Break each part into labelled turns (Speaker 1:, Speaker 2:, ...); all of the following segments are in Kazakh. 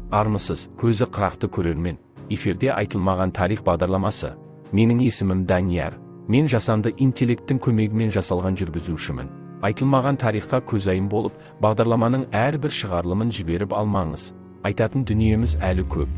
Speaker 1: Армысыз, көзі қырақты көрермен. Эфирде айтылмаған тарих бағдарламасы. Менің есімім Данияр. Мен жасанды интеллекттің көмегімен жасалған жүргізушімін. Айтылмаған тарихқа көзайым болып, бағдарламаның әрбір шығарылымын жіберіп алмаңыз. Айтатын дүниеміз әлі көп.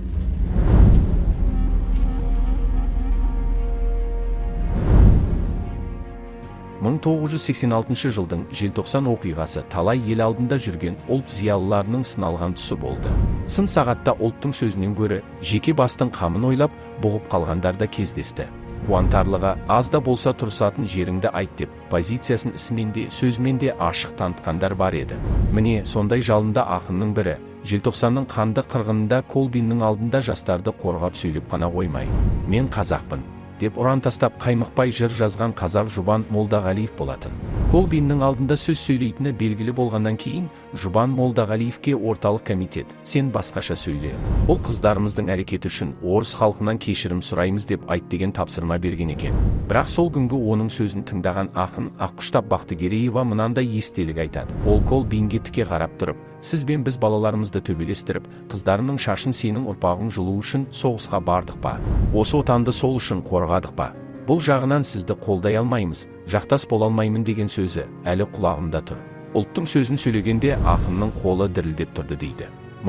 Speaker 1: Мың 1986 жылдың желтоқсан оқиғасы талай ел алдында жүрген ұлт зиялыларының сыналған тұсы болды. Сын сағатта ұлттың сөзінен гөрі жеке бастың қамын ойлап, бұғып қалғандар да кездесті. Қуантарлығы, аз да болса тұрсатын жеріңді айт деп, позициясын ісімен де, сөзімен де ашық танытқандар бар еді. Міне, сондай жалында ақынның бірі, желтоқсанның қанды қырғынында Колбиннің алдында жастарды қорғап сөйлеп қана қоймай, мен қазақпын деп ұран тастап қаймықпай жыр жазған қазақ Жұбан Молдағалиев болатын. Колбиннің алдында сөз сөйлейтіні белгілі болғаннан кейін, Жұбан Молдағалиевке орталық комитет, сен басқаша сөйле. Бұл қыздарымыздың әрекеті үшін орыс халқынан кешірім сұраймыз деп айт деген тапсырма берген екен. Бірақ сол күнгі оның сөзін тыңдаған ақын Аққұштап Бақтыгереева мынандай естелік айтады. Ол Колбинге тіке қарап тұрып, сіз бен біз балаларымызды төбелестіріп, қыздарының шашын сенің ұрпағың жұлу үшін соғысқа бардық па? Осы отанды сол үшін қорғадық па? Бұл жағынан сізді қолдай алмаймыз, жақтас бола алмаймын деген сөзі әлі құлағымда тұр. Ұлттың сөзін сөйлегенде ақынның қолы дірілдеп тұрды дейді.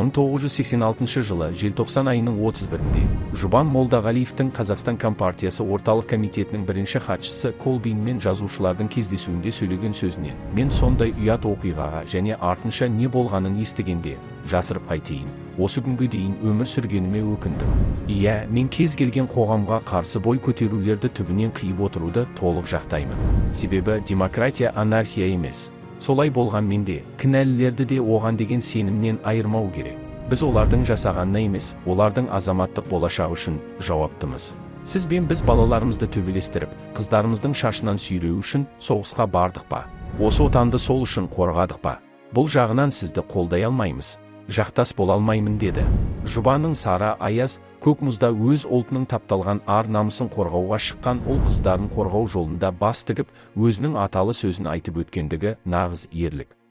Speaker 1: 1986 жылы желтоқсан айының 31-інде Жұбан Молдағалиевтің Қазақстан Компартиясы орталық комитетінің бірінші хатшысы Колбин мен жазушылардың кездесуінде сөйлеген сөзінен мен сондай ұят оқиғаға және артынша не болғанын естігенде жасырып қайтейін. Осы күнге дейін өмір сүргеніме өкіндім. Иә, мен кез келген қоғамға қарсы бой көтерулерді түбінен қиып отыруды толық жақтаймын. Себебі демократия анархия емес. Солай болған менде, кінәлілерді де оған деген сенімнен айырмау керек. Біз олардың жасағанына емес, олардың азаматтық болашағы үшін жауаптымыз. Сіз бен біз балаларымызды төбелестіріп, қыздарымыздың шашынан сүйреу үшін соғысқа бардық па? Осы отанды сол үшін қорғадық па? Бұл жағынан сізді қолдай алмаймыз, жақтас бола алмаймын деді. Жұбанның сары аяз, көк мұзда өз ұлтының тапталған ар намысын қорғауға шыққан ұл қыздарын қорғау жолында бас тігіп, өзінің аталы сөзін айтып өткендігі нағыз ерлік.